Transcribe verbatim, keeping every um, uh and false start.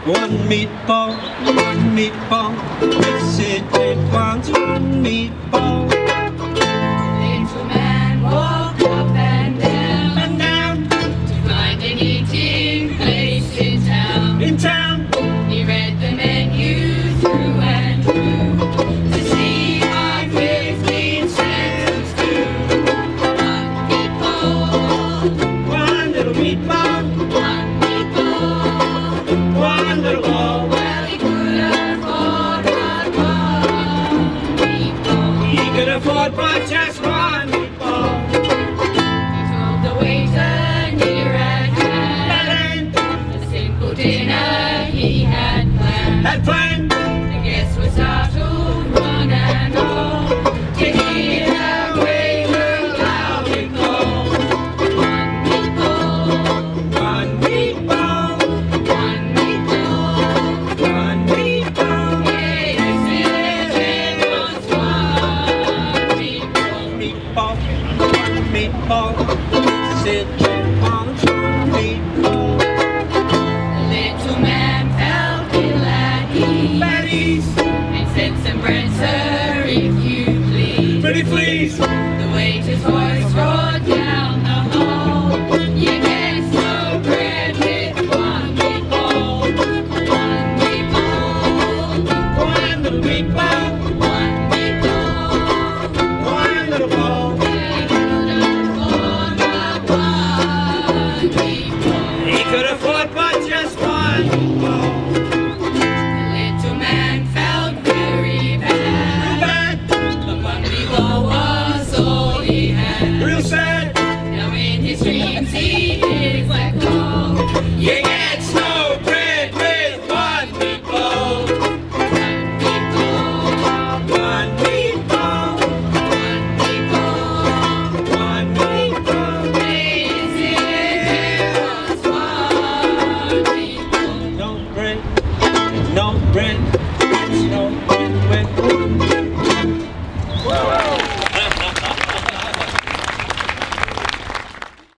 One meatball, one meatball, this it wants one meatball. Little man walked up and down, And down, to find an eating place in town. in town, He read the menu through and through to see what fifteen cents would do. One meatball, one little meatball, one meatball, one little ball. well he could afford but one meatball. He could afford but just one meatball. He told the waiter near at hand And a simple dinner he had planned. had planned The guests were startled, one and all, to hear the waiter loudly call. One meatball, one meatball, one meatball, one meatball. yes, yes, everyone's one meatball. Meatball, one meatball, sit and wants one meatball. The little man felt ill at ease Baddies, and said, "Some bread, sir, if you please." pretty fleas, The waiter's voice roared down the hall. You get no bread with one meatball. One meatball, one little meatball, one meatball. one little ball. They could afford but one meatball. He could afford but just one meatball.